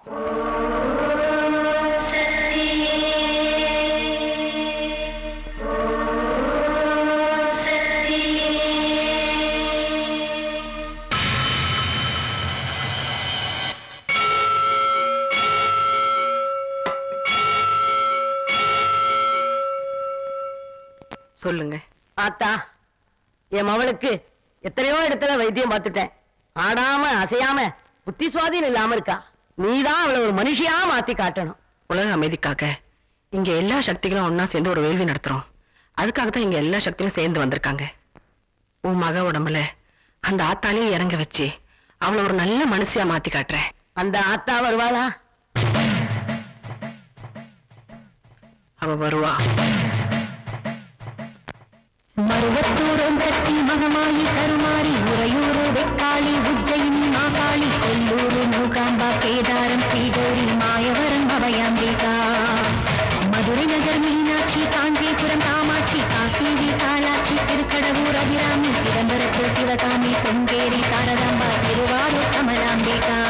சொல்லுங்க. ஆத்தா, என் மவளுக்கு எத்தனையோ இடத்துல வைத்தியம் பார்த்துட்டேன். ஆடாம அசையாம புத்தி சுவாதீனம் இல்லாம இருக்கா. நீதான் அவளை ஒரு மனுஷியா மாத்தி காட்டணும். உலக அமைதிக்காக இங்க எல்லா சக்திகளும் ஒன்னா சேர்ந்து ஒரு வேள்வி நடத்துறோம். அதுக்காகத்தான் இங்க எல்லா சக்திகளும் சேர்ந்து வந்திருக்காங்க. உன் மக உடம்புல அந்த ஆத்தாலையும் இறங்க வச்சு அவளை ஒரு நல்ல மனுஷியா மாத்தி காட்டுறேன். அந்த ஆத்தா வருவாளா? அவ வருவா. மருவத்தூரம் சக்தி மகமாயி கருமாரி உறையூரு வெக்காளி உஜ்ஜயினி மாகாளி கொல்லூரு மூகாம்பா கேதாரம் ஸ்ரீகௌரி மாயவரம் அபயாம்பிகா மதுரை நகர் மீனாட்சி காஞ்சிபுரம் காமாட்சி காசி விசாலாட்சி திருக்கடவூர் அபிராமி சிதம்பரத்தில் சிவகாமி செங்கேரி சாரதாம்பா திருவாரூர் கமலாம்பிகா